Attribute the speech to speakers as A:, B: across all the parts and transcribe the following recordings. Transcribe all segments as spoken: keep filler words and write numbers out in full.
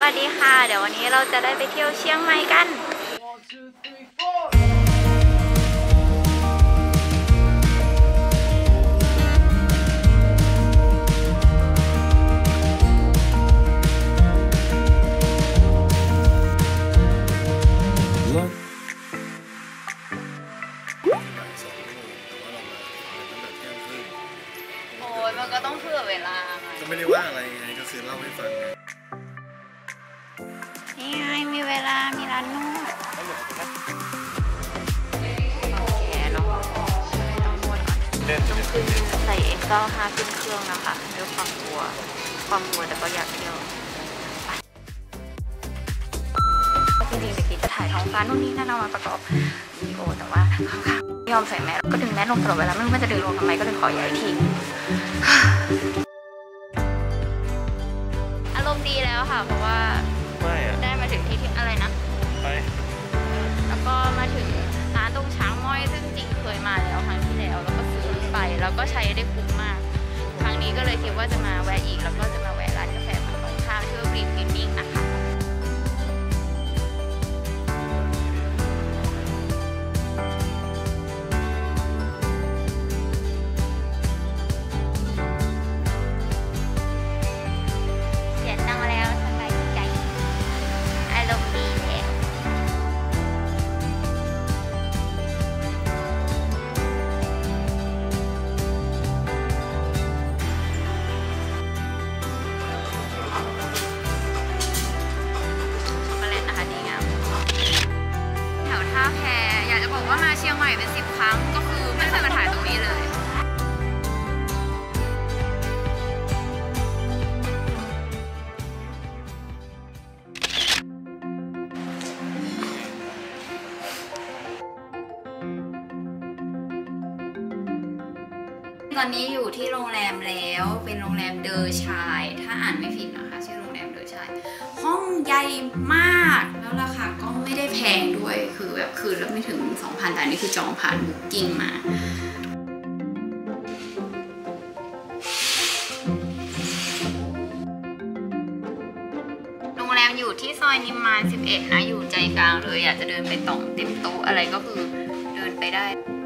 A: วัสดีค่ะเดี๋ยววันนี้เราจะได้ไปเที่ยวเชียงใหม่กันโอ้ยมันก็ต้องเผื่อเวลา
B: ก็ไม่ได้ว่าอะไรไงก็คือเล่าให้ฟังไง
A: นี่ไงมีเวลามีร้านนวดแกเนาะต้องนวดก่อนต้องขึ้นใส่เอ็กซ์เก้าห้าขึ้นเครื่องนะคะด้วยความกลัวความกลัวแต่ก็อยากเที่ยวจริงๆเมื่อกี้จะถ่ายท้องฟ้านู่นนี่นั่นเอามาประกอบวิดีโอแต่ว่าข้างๆไม่ยอมใส่แมสก็ดึงแมสลงตลอดเวลาไม่รู้ว่าจะดึงลงทำไมก็เลยขอย้ายทีอารมณ์ดีแล้วค่ะเพราะว่าได้มาถึงที่ที่อะไรนะไปแล้วก็มาถึงร้านตรงช้างม้อยซึ่งจริงเคยมาแล้วครั้งที่แล้วแล้วก็ซื้อไปแล้วก็ใช้ได้คุ้มมากครั้งนี้ก็เลยคิดว่าจะมาแวะอีกแล้วก็จะมาแวะร้านกาแฟฝั่งตรงข้ามชื่อ Green Gaming นะคะอยากจะบอกว่ามาเชียงใหม่เป็นสิบครั้งก็คือไม่เคยมาถ่ายตรงนี้เลยตอนนี้อยู่ที่โรงแรมแล้วเป็นโรงแรมเดอชายถ้าอ่านไม่ผิดนะคะชื่อโรงแรมเดอชายห้องใหญ่มากแล้วราคาก็ไม่ได้แพงด้วยคือแบบคืนละไม่ถึง สองพัน แต่นี่คือจองผ่านบุ๊กกิ้งมาโรงแรมอยู่ที่ซอยนิมมานสิบเอ็ดนะอยู่ใจกลางเลยอยากจะเดินไปต่องเต็มโต๊ะอะไรก็คือเดินไปได้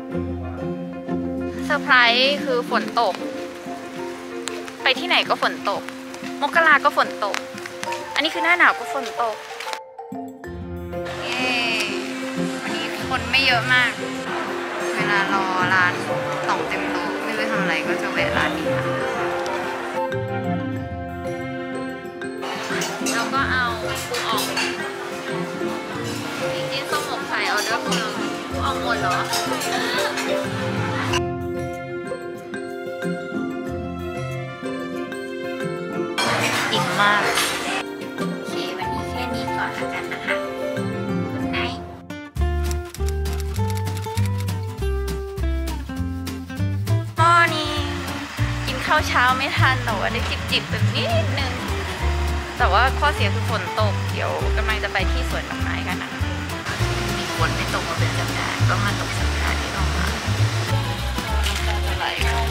A: เซอร์ไพรส์คือฝนตกไปที่ไหนก็ฝนตกมกราก็ฝนตกอันนี้คือหน้าหนาวก็ฝนตกเย้วันนี้คนไม่เยอะมากเวลารอร้านต่องเต็มโต๊ะไม่รู้ทำอะไรก็จะแวะร้านนี้ค่ะแล้วก็เอาปูอ่องจริงๆส้มหมกไข่ออเดอร์ปูอ่องหมดเหรออิ่มมากโอเควันนี้แค่นี้ก่อนแล้วกันนะคะคุณไนท์มอร์นิ่งกินข้าวเช้าไม่ทันแต่ว่าได้จิบๆแบบนิดนึงแต่ว่าข้อเสียคือฝนตกเดี๋ยวกำลังจะไปที่สวนดอกไม้กันนะคะมีฝนไม่ตกมาเป็นสัปดาห์ก็มาตกสัปดาห์ที่ลงมาอะไร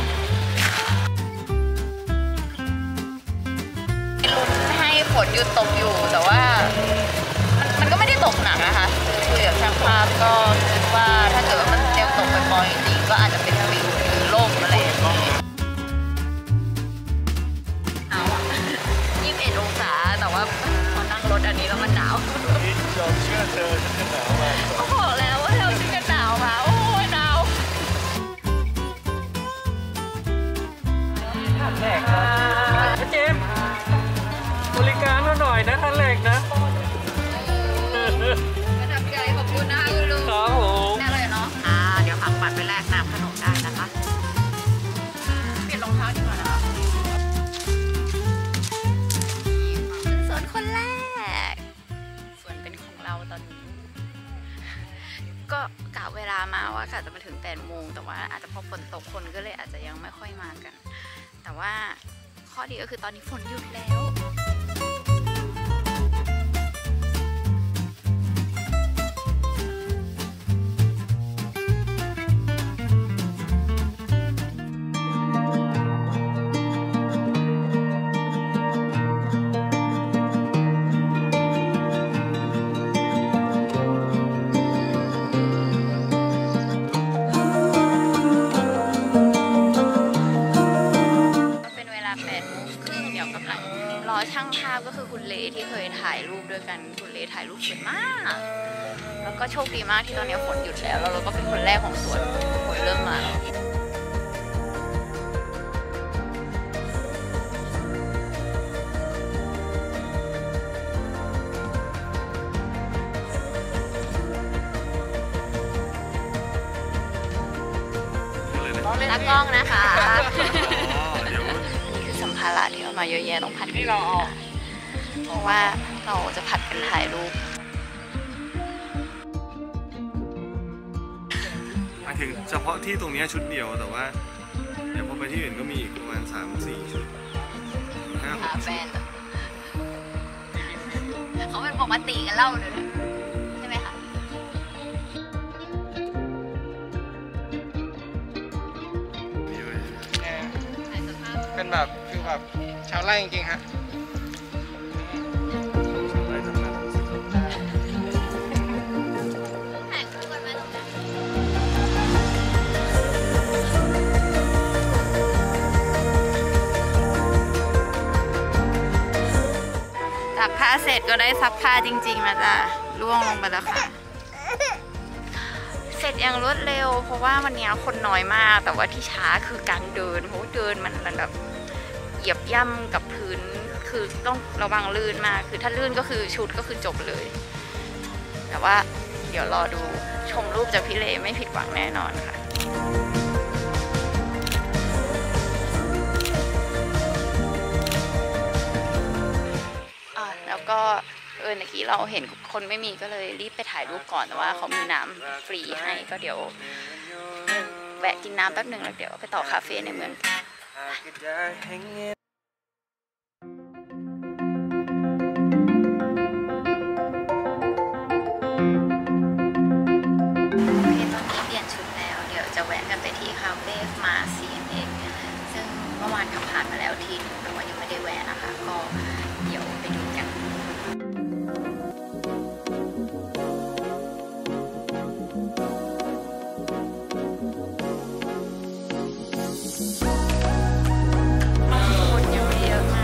A: ฝนหยุดตกอยู่แต่ว่ามันก็ไม่ได้ตกหนักนะคะคุยกับช่างภาพก็คิดว่าถ้าเกิดว่ามันยังตกบ่อยๆจริงก็อาจจะเป็นฟิวหรือล่มอะไรอย่างเงี้ยเอายี่สิบเอ็ดองศาแต่ว่าพอนั่งรถอันนี้แล้วมันหนาวเราเชื่อเธอฉันจะหนาวมากเขาบอกแล้วว่าเราฉันจะหนาวมาโอ้ยหนาวแรกครับเจมบริการเราหน่อยนะท่านแรกนะประทับใจขอบคุณนะคะคุณลุงครับผมแน่เลยเนาะอ่าเดี๋ยวพักบัตรไปแลกน้ำขนมได้นะคะเปลี่ยนรองเท้าดีกว่านะคะส่วนคนแรกส่วนเป็นของเราตอนนี้ก็กะเวลามาว่ากะจะมาถึงแปดโมงแต่ว่าอาจจะพอฝนตกคนก็เลยอาจจะยังไม่ค่อยมากันแต่ว่าข้อดีก็คือตอนนี้ฝนหยุดแล้วที่เคยถ่ายรูปด้วยกันคุณเลถ่ายรูปสวยมากแล้วก็โชคดีมากที่ตอนนี้ฝนหยุดแล้วแล้วเราก็เป็นคนแรกของสวนฝนเริ่มมาแล้วตากล้องนะคะนี่คือสัมภาระที่เอามาเยอะแยะต้องผัดกันเราเอาเพราะว่าเราจะผัดกันถ่ายรูป
B: หมายถึงเฉพาะที่ตรงนี้ชุดเดียวแต่ว่าเดี๋ยวพอไปที่อื่นก็มีอีกประมาณสามสี่ชุดห้าหก
A: แฟนเขาเป็นปกติกันเล่าเลยใช่ไหมคะ
C: เป็นแบบคือแบบชาวไร่จริงๆฮะ
A: ซักผ้าเสร็จก็ได้ซักผ้าจริงๆนะจ๊ะล่วงลงไปแล้วค่ะเสร็จอย่างรวดเร็วเพราะว่าวันนี้คนน้อยมากแต่ว่าที่ช้าคือการเดินเพราะเดินมันแบบเหยียบย่ำกับพื้นคือต้องระวังลื่นมากคือถ้าลื่นก็คือชุดก็คือจบเลยแต่ว่าเดี๋ยวรอดูชมรูปจากพี่เลไม่ผิดหวังแน่นอนค่ะแล้วก็เออเมื่อกี้เราเห็นคนไม่มีก็เลยรีบไปถ่ายรูปก่อนแต่ว่าเขามีน้ำฟรีให้ก็เดี๋ยวแวะกินน้ำแป๊บหนึ่งแล้วเดี๋ยวไปต่อคาเฟ่ในเมืองจะแวะกันไปที่คาเฟ่มา ซี เอ็ม เอ็กซ์ ซึ่งเมื่อวานขับผ่านมาแล้วทีนึงแต่ว่ายังไม่ได้แวะนะคะก็เดี๋ยวไปดูกันคนยังไม่เยอะมาก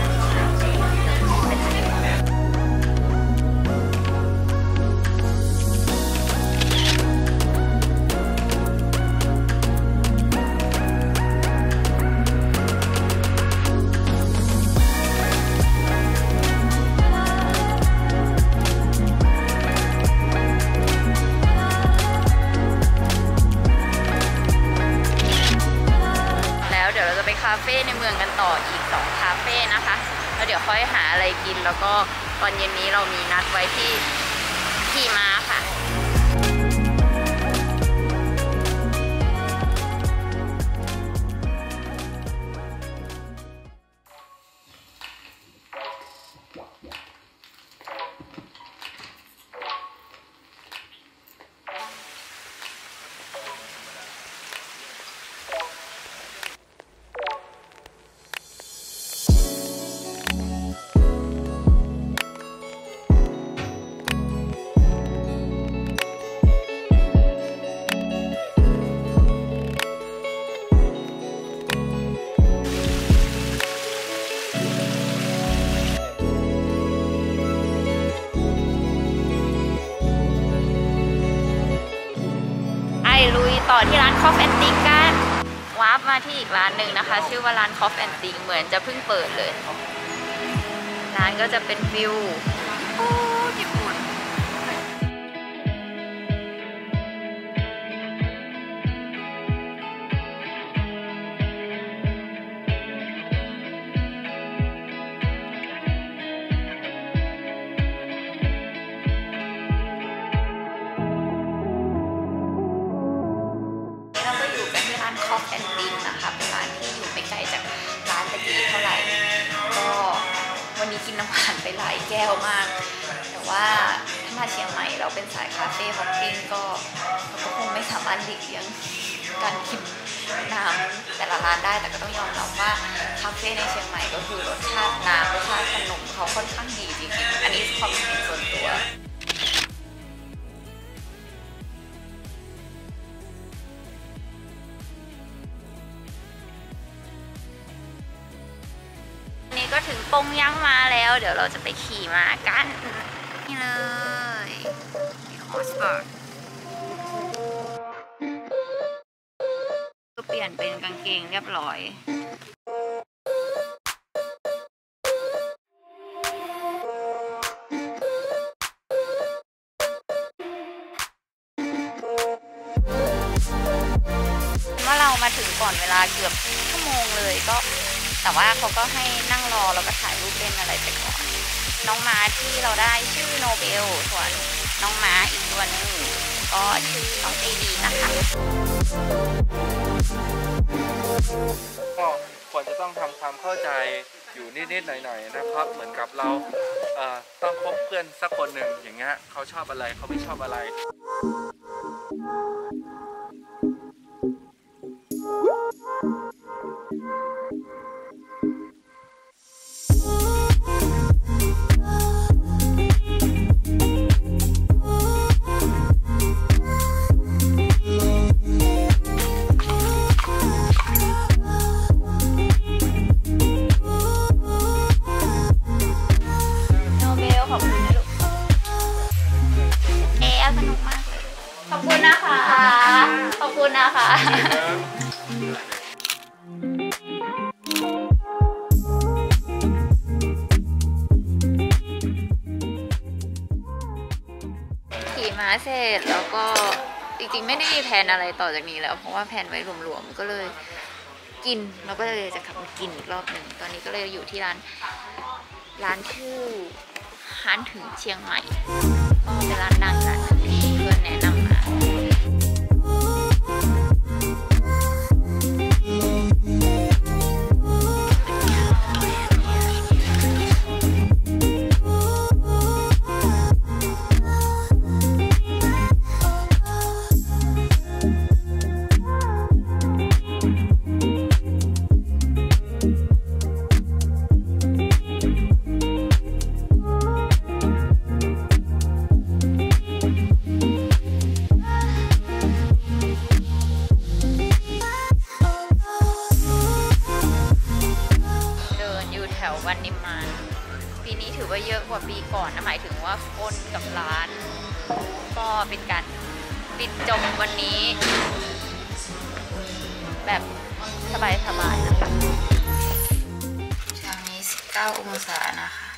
A: คาเฟ่ในเมืองกันต่ออีกสองคาเฟ่นะคะแล้วเดี๋ยวค่อยหาอะไรกินแล้วก็ตอนเย็นนี้เรามีนัดไว้ที่ขี่ม้าค่ะลุยต่อที่ร้าน Coffee and Ting กันวาร์ปมาที่อีกร้านหนึ่งนะคะชื่อว่าร้าน Coffee and Ting เหมือนจะเพิ่งเปิดเลยร้านก็จะเป็นฟิวโอ้ญี่ปุ่นCoffee and Ting นะคะเป็นร้านที่อยู่ไม่ไกลจากร้านตะกี้เท่าไหร่ก็วันนี้กินน้ำหวานไปหลายแก้วมากแต่ว่าถ้ามาเชียงใหม่เราเป็นสายคาเฟ่ฮอปปิ้งก็เราก็คงไม่สามารถหลีกเลี่ยงการกินน้ำแต่ละร้านได้แต่ก็ต้องยอมรับว่าคาเฟ่ในเชียงใหม่ก็คือรสชาติน้ำรสชาติขนมเขาค่อนข้างดีจริงๆอันนี้ความเห็นส่วนตัวก็ถึงปงยักษ์มาแล้วเดี๋ยวเราจะไปขี่ม้ากันนี่เลยฮอสบอร์ดก็เปลี่ยนเป็นกางเกงเรียบร้อยว่าเรามาถึงก่อนเวลาเกือบชั่วโมงเลยก็แต่ว่าเขาก็ให้นั่งรอแล้วก็ถ่ายรูปเล่นอะไรไปก่อนน้องม้าที่เราได้ชื่อโนเบลส่วนน้องม้าอีกตัวหนึ่งก็ชื่อน้องเจดีนะคะ
C: ก็ควรจะต้องทำความเข้าใจอยู่นิดๆหน่อยๆนะครับเหมือนกับเราเอ่อต้องคบเพื่อนสักคนหนึ่งอย่างเงี้ยเขาชอบอะไรเขาไม่ชอบอะไร
A: ขอบคุณนะคะ ขอบคุณนะคะ ขี่ม้าเสร็จแล้วก็จริงๆไม่ได้มีแผนอะไรต่อจากนี้แล้วเพราะว่าแผนไว้รวมๆก็เลยกินแล้วก็เลยจะกลับมากินอีกรอบหนึ่งตอนนี้ก็เลยอยู่ที่ร้านร้านชื่อร้านถึงเชียงใหม่ก็เป็นร้านดังร้านที่เพื่อนแนะนำมาวันนิมมานปีนี้ถือว่าเยอะกว่าปีก่อนนะหมายถึงว่าคนกับร้านก็เป็นการปิดจมวันนี้แบบสบายๆนะคะเช้านี้สิบเก้าองศานะคะ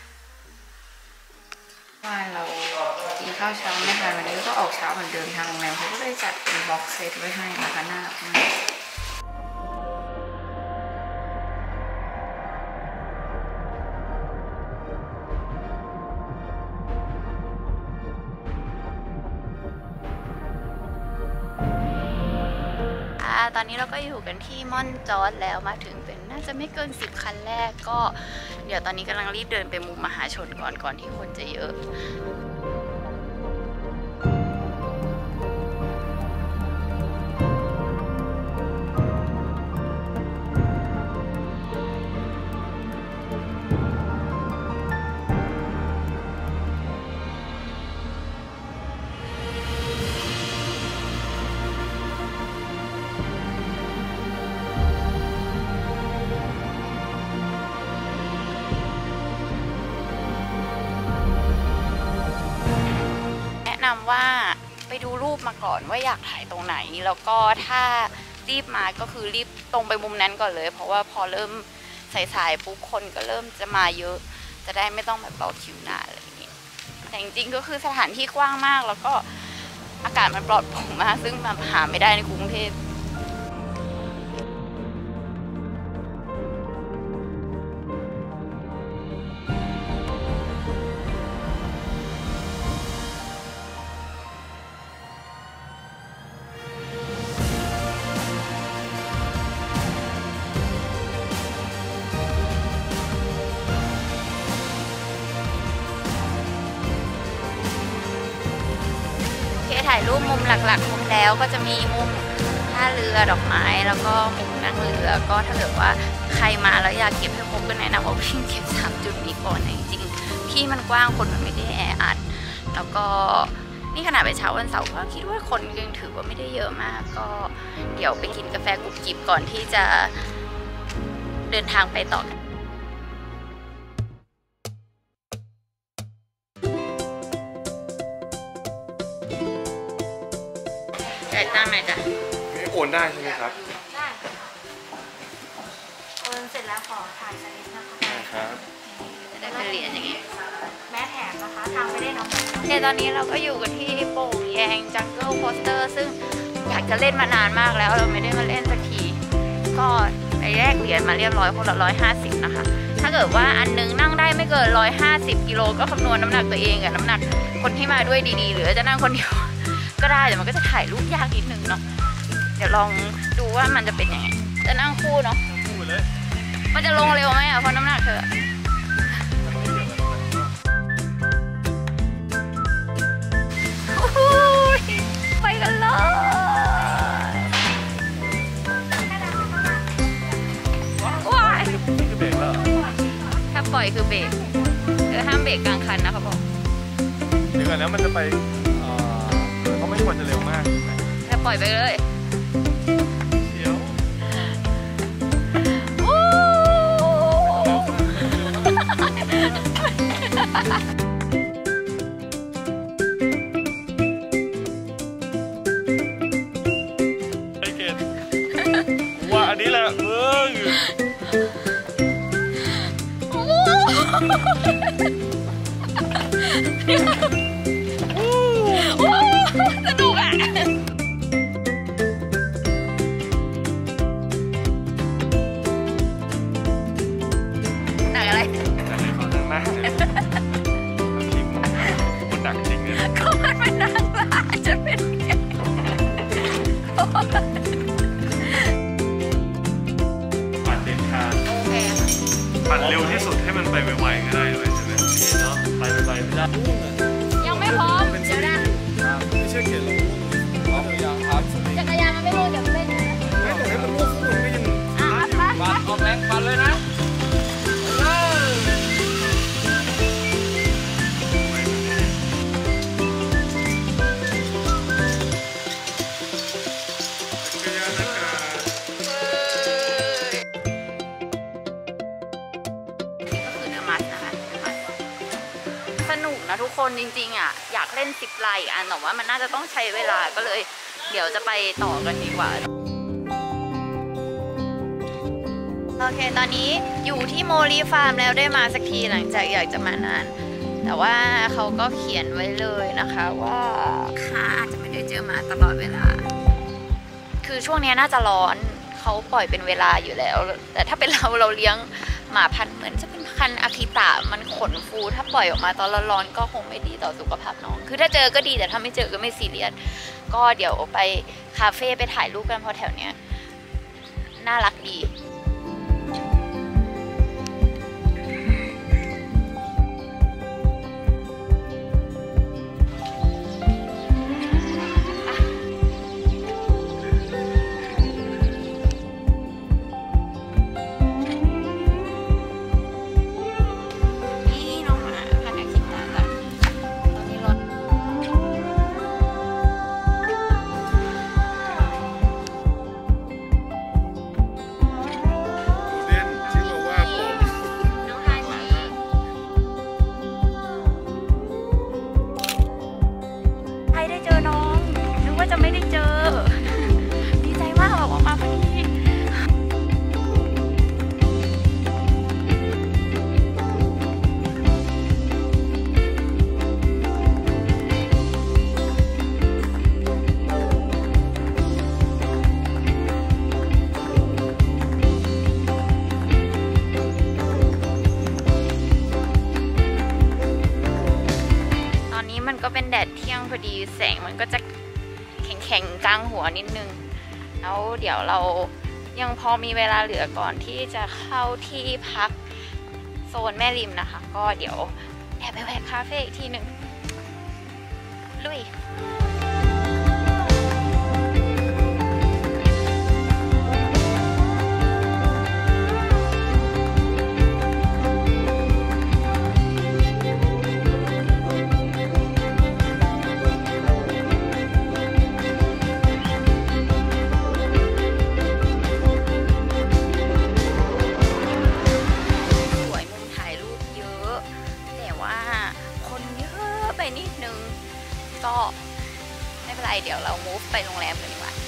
A: ว่าเรากินข้าวเช้าไม่ทันวันนี้ก็ออกเช้าเหมือนเดิมทางโรงแรมเขาก็เลยจัดเป็นบ็อกเซตไว้ให้นะคะน่ารักมากตอนนี้เราก็อยู่กันที่ม่อนจอร์จแล้วมาถึงเป็นน่าจะไม่เกินสิบคันแรกก็เดี๋ยวตอนนี้กำลังรีบเดินไปมุมมหาชนก่อนก่อนที่คนจะเยอะแนะนำว่าไปดูรูปมาก่อนว่าอยากถ่ายตรงไหนแล้วก็ถ้ารีบมาก็คือรีบตรงไปมุมนั้นก่อนเลยเพราะว่าพอเริ่มสายๆปุ๊บคนก็เริ่มจะมาเยอะจะได้ไม่ต้องแบบรอคิวนานอะไรอย่างนี้แต่จริงๆก็คือสถานที่กว้างมากแล้วก็อากาศมันปลอดโปร่งมากซึ่งแบบหาไม่ได้ในกรุงเทพถ่ายรูปมุมหลักๆมุมแล้วก็จะมีมุมท่าเรือดอกไม้แล้วก็มุมนั่งเรือก็ถ้าเกิดว่าใครมาแล้วอยากเก็บให้ครบก็แนะนำว่าวิ่งเก็บสามจุดนี้ก่อนนะจริงๆที่มันกว้างคนมันไม่ได้แออัดแล้วก็นี่ขนาดไปเช้าวันเสาร์ก็คิดว่าคนยังถือว่าไม่ได้เยอะมากก็เดี๋ยวไปกินกาแฟกรุบกริบก่อนที่จะเดินทางไปต่อกันจ่ายตังค์หน่อยจ้ะ
B: นี่โอนได้ใช่ไหมครับ
A: ได้โอนเสร็จแล้วขอถ่ายสลิปนะคะ
B: ได้ครับ
A: จะได้เป็นเหรียญอย่างงี้แม่แถมนะคะทางไปได้น้องเนี่ยตอนนี้เราก็อยู่กันที่โป่งแยงจังเกิลโคสเตอร์ซึ่งอยากจะเล่นมานานมากแล้วเราไม่ได้มาเล่นสักทีก็ไปแลกเหรียญมาเรียบร้อยคนละร้อยห้าสิบนะคะถ้าเกิดว่าอันนึงนั่งได้ไม่เกินร้อยห้าสิบกิโลก็คำนวณน้ำหนักตัวเองกับน้ำหนักคนที่มาด้วยดีๆหรือจะนั่งคนเดียวก็ได้แต่มันก็จะถ่ายรูปยากนิดนึงเนาะเดี๋ยวลองดูว่ามันจะเป็นยังไงจะนั่งคู่เนาะ
B: พูดเลย
A: มันจะลงเร็วไหมอ่ะเพราะน้ำหนักเธอโอ้โหไปกันเลยว้าย
B: นี่คือเบรกแล้ว
A: ถ้าปล่อยคือเบรกเออห้ามเบรกกลางคันนะเขาบอก
B: เดี๋ยวก่อนนะมันจะไปเอ่อเขาไม่ควรจะเร็วมาก
A: ถ้าปล่อยไปเลย
B: เดี๋ยว
A: โอ้
B: ไอเกตว่าอันนี้แหละเมือง
A: โอ้สนุกอ่ะหนักอะไร
B: แต่ให้เขานั่งหน้าเนี่ยทีมมันหนักจริงเลย
A: ก็มันเป็นนางร้ายจะเป็นไง
B: ปั่นเด็ดขาด
A: โอเค
B: ปั่นเร็วที่สุดให้มันไปไวๆก็ได้เลยใช่ไหมเนาะไปไวๆไม่ได้
A: ยังไม่พร้อม เดี๋ยวนะ
B: ไม่เชื่อเขียนลงพร้อมยังครับ
A: จักรยานมันไม่รู้เดี๋ยวมันเล่นนะ
B: ไม่แต่ให้มันมั่วฟุ้งมันก็ยัง
A: อ่ะไป
C: ปันออกแรงปันเลยนะ
A: สนุกนะทุกคนจริงๆอ่ะอยากเล่นสิบไลน์อันแต่ว่ามันน่าจะต้องใช้เวลาก็เลย เดี๋ยวจะไปต่อกันดีกว่าโอเคตอนนี้อยู่ที่โมลีฟาร์มแล้วได้มาสักทีหลังจากอยากจะมานานแต่ว่าเขาก็เขียนไว้เลยนะคะว่าค้าอาจจะไม่ได้เจอมาตลอดเวลาคือช่วงนี้น่าจะร้อนเขาปล่อยเป็นเวลาอยู่แล้วแต่ถ้าเป็นเราเราเลี้ยงหมาพันธุ์เหมือนจะเป็นพันธุ์อาคิตะมันขนฟูถ้าปล่อยออกมาตอนร้อนๆก็คงไม่ดีต่อสุขภาพน้องคือถ้าเจอก็ดีแต่ถ้าไม่เจอก็ไม่ซีเรียสก็เดี๋ยวไปคาเฟ่ไปถ่ายรูปกันเพราะแถวเนี้ยน่ารักดีก็เป็นแดดเที่ยงพอดีแสงมันก็จะแข็งๆกลางหัวนิดนึงแล้วเดี๋ยวเรายังพอมีเวลาเหลือก่อนที่จะเข้าที่พักโซนแม่ริมนะคะก็เดี๋ยวแอบไปแวะคาเฟ่อีกทีหนึ่งลุยไม่เป็นไรเดี๋ยวเรา move ไปโรงแรมกันดีกว่า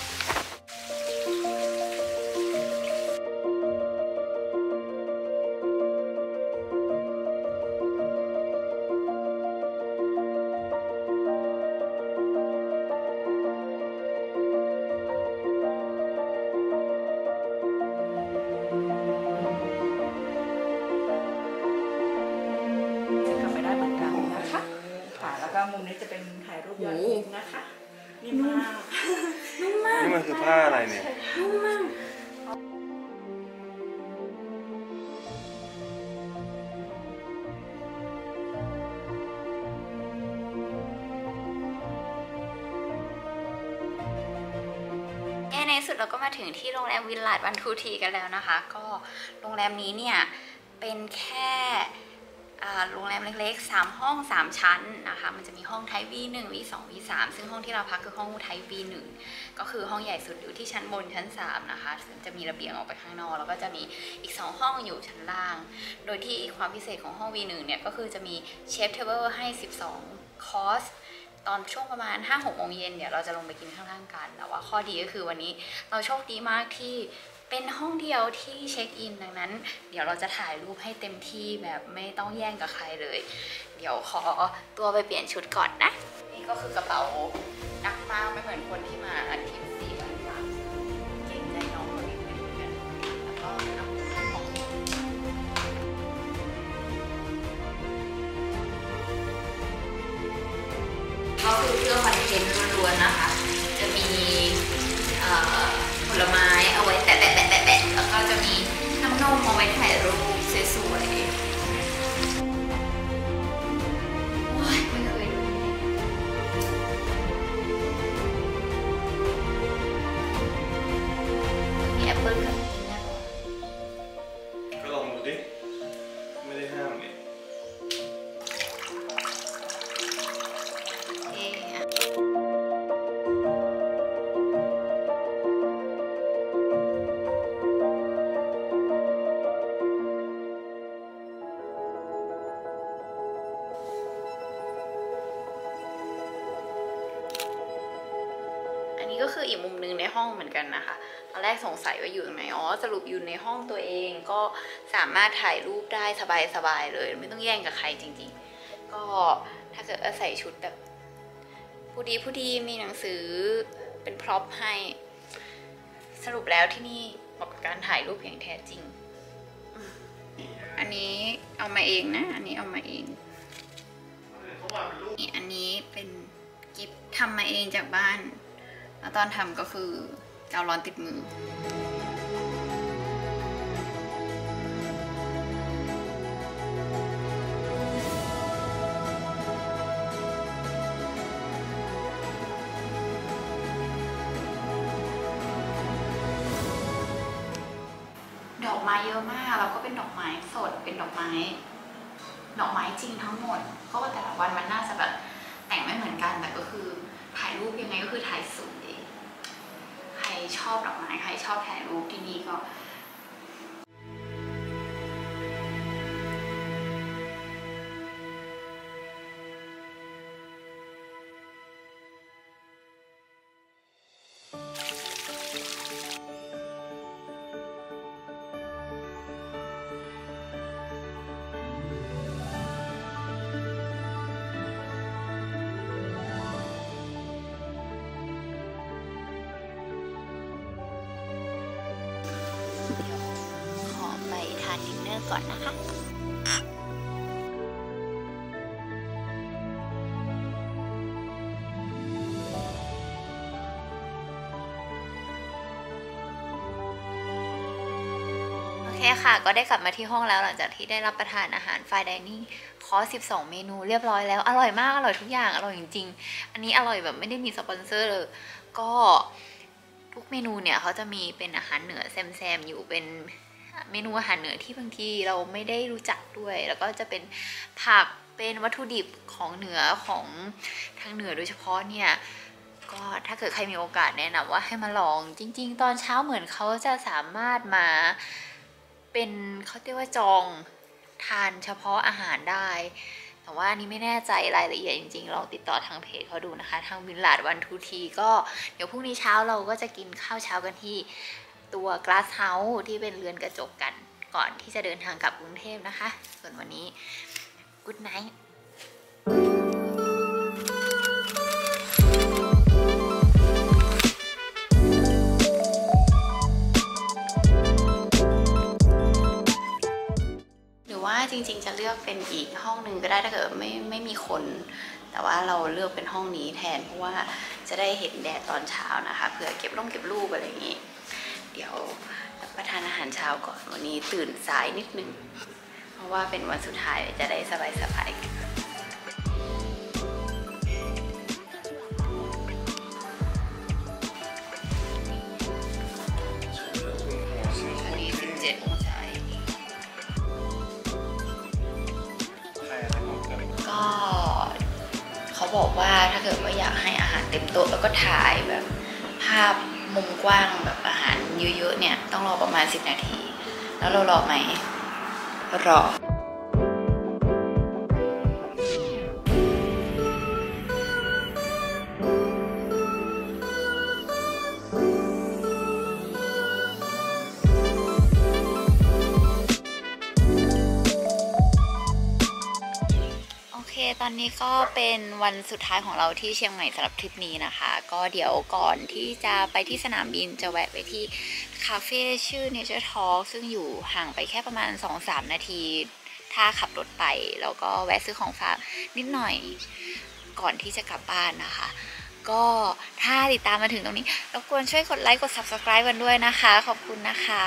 D: มุมนี้จะเป็นถ่ายรูปยอดฮิตนะคะนิ่มมากนุ่มมาก
B: นี่มันคือผ้าอะไรเนี่ย
D: นุ่มมาก
A: ในสุดเราก็มาถึงที่โรงแรมวิลลาจวันทูทีกันแล้วนะคะก็โรงแรมนี้เนี่ยเป็นแค่โรงแรมเล็กๆสามห้องสามชั้นนะคะมันจะมีห้องไทป์ วี หนึ่ง วี สอง วี สาม ซึ่งห้องที่เราพักคือห้องไทป์ วี หนึ่ง ก็คือห้องใหญ่สุดอยู่ที่ชั้นบนชั้นสามนะคะซึ่งจะมีระเบียงออกไปข้างนอกแล้วก็จะมีอีกสองห้องอยู่ชั้นล่างโดยที่ความพิเศษของห้อง วี หนึ่ง เนี่ยก็คือจะมีเชฟเทเบิลให้สิบสองคอร์สตอนช่วงประมาณ ห้าหก โมงเย็นเดี๋ยวเราจะลงไปกินข้างล่างกันแต่ว่าข้อดีก็คือวันนี้เราโชคดีมากที่เป็นห้องเดียวที่เช็คอินดังนั้นเดี๋ยวเราจะถ่ายรูปให้เต็มที่แบบไม่ต้องแย่งกับใครเลยเดี๋ยวขอตัวไปเปลี่ยนชุดก่อนนะนี่ก็คือกระเป๋าหนักมากไม่เหมือนคนที่มาทริปสี่วันสามเก่งใจน้องคนนี้เหมือนกันแล้วก็น้ำของก็คือเพื่อคอนเทนต์ล้วนๆนะคะจะมีผลไม้เอาไว้แตะแตะแตะแตะแตะแล้วก็จะมีน้ำนมเอาไว้ถ่ายรูปสวยๆว้ายไม่เคยดูมีแอปเปิ้ลกับกินได้ปะ
B: ก็ลองดูดิไม่ได้ห้ามเนี่ย
A: ก็คืออีกมุมหนึ่งในห้องเหมือนกันนะคะตอนแรกสงสัยว่าอยู่ตรงไหนอ๋อสรุปอยู่ในห้องตัวเองก็สามารถถ่ายรูปได้สบายๆเลยไม่ต้องแย่งกับใครจริงๆก็ถ้าเกิดใส่ชุดแบบผู้ดีผู้ดีมีหนังสือเป็นพร็อพให้สรุปแล้วที่นี่เหมาะกับการถ่ายรูปอย่างแท้จริงอันนี้เอามาเองนะอันนี้เอามาเองอันนี้เป็นกิฟต์ทำมาเองจากบ้านแล้วตอนทำก็คือกาวร้อนติดมือดอกไม้เยอะมากแล้วก็เป็นดอกไม้สดเป็นดอกไม้ดอกไม้จริงทั้งหมดเพราะว่าแต่ละวันมันน่าจะแบบแต่งไม่เหมือนกันแต่ก็คือถ่ายรูปยังไงก็คือถ่ายสวยใครชอบดอกไม้ใครชอบถ่ายรูปที่นี่ก็ทานดินเนอร์ก่อนนะคะโอเคค่ะก็ได้กลับมาที่ห้องแล้วหลังจากที่ได้รับประทานอาหารไฟน์ไดนิ่งคอร์สสิบสองเมนูเรียบร้อยแล้วอร่อยมากอร่อยทุกอย่างอร่อยจริงๆอันนี้อร่อยแบบไม่ได้มีสปอนเซอร์เลยก็ทุกเมนูเนี่ยเขาจะมีเป็นอาหารเหนือแซมๆอยู่เป็นเมนูอาหารเหนือที่บางทีเราไม่ได้รู้จักด้วยแล้วก็จะเป็นผักเป็นวัตถุดิบของเหนือของทางเหนือโดยเฉพาะเนี่ยก็ถ้าเกิดใครมีโอกาสแนะนำว่าให้มาลองจริงๆตอนเช้าเหมือนเขาจะสามารถมาเป็นเขาเรียกว่าจองทานเฉพาะอาหารได้แแต่ว่านี่ไม่แน่ใจรายละเอียดจริงๆลองติดต่อทางเพจเขาดูนะคะทางวินลาดวันทูทีก็เดี๋ยวพรุ่งนี้เช้าเราก็จะกินข้าวเช้ากันที่ตัว Glass House ที่เป็นเรือนกระจกกันก่อนที่จะเดินทางกลับกรุงเทพนะคะส่วนวันนี้ Good nightจริงๆจะเลือกเป็นอีกห้องหนึ่งก็ได้ถ้าเกิดไม่ไม่มีคนแต่ว่าเราเลือกเป็นห้องนี้แทนเพราะว่าจะได้เห็นแดดตอนเช้านะคะเผื่อเก็บร่มเก็บรูปอะไรอย่างนี้เดี๋ยวรับประทานอาหารเช้าก่อนวันนี้ตื่นสายนิดนึงเพราะว่าเป็นวันสุดท้ายจะได้สบายๆอันนี้สิบเจ็ดองศาก็เขาบอกว่าถ้าเกิดว่าอยากให้อาหารเต็มโต๊ะแล้วก็ถ่ายแบบภาพมุมกว้างแบบอาหารเยอะๆเนี่ยต้องรอประมาณสิบนาทีแล้วเรารอไหมรอตอนนี้ก็เป็นวันสุดท้ายของเราที่เชียงใหม่สำหรับทริปนี้นะคะก็เดี๋ยวก่อนที่จะไปที่สนามบินจะแวะไปที่คาเฟ่ชื่อ Nature Talk ซึ่งอยู่ห่างไปแค่ประมาณ สองถึงสาม นาทีถ้าขับรถไปแล้วก็แวะซื้อของฝากนิดหน่อยก่อนที่จะกลับบ้านนะคะก็ถ้าติดตามมาถึงตรงนี้รบกวนช่วยกดไลค์กด ซับสไครบ์ กันด้วยนะคะขอบคุณนะคะ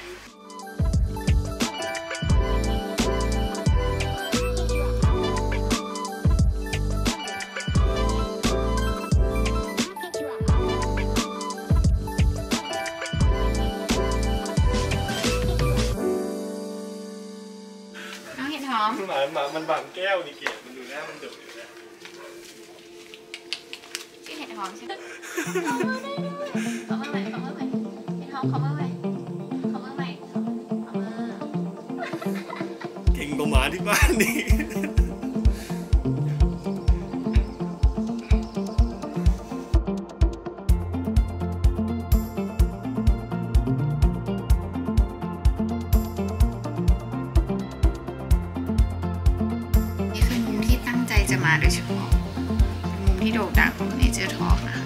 B: หมาหมามันบางแก้วนี่เกียมันดูหน้ามันดุอยู่นะ
A: ชื่อเห็ดหอมใช่ไหมเขาเมื่อไหร่เขาเมื่อไหร่เห็ดหอมเขาเมื่อไหร่เขาเมื่อไหร่เขาเมื่อ
B: เก่งกว่าหมาที่บ้านนี่
A: จะมาโดยเฉพาะเป็นมุมที่โด่งดังของ Nature Talk นะคะ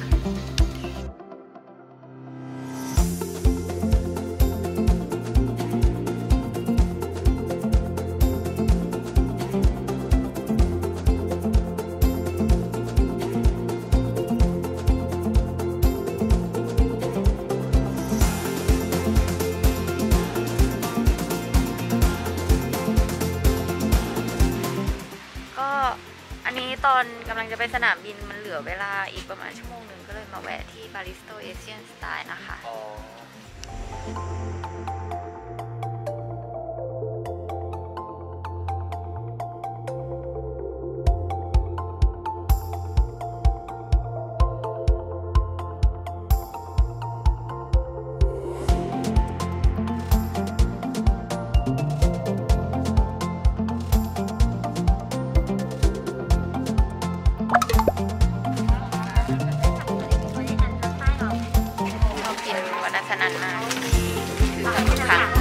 A: ตอนกำลังจะไปสนามบินมันเหลือเวลาอีกประมาณชั่วโมงหนึ่งก็เลยมาแวะที่บาริสโตเอเชียนสไตล์นะคะชอบกินวันนั้นสนั่นมากคือครั้ง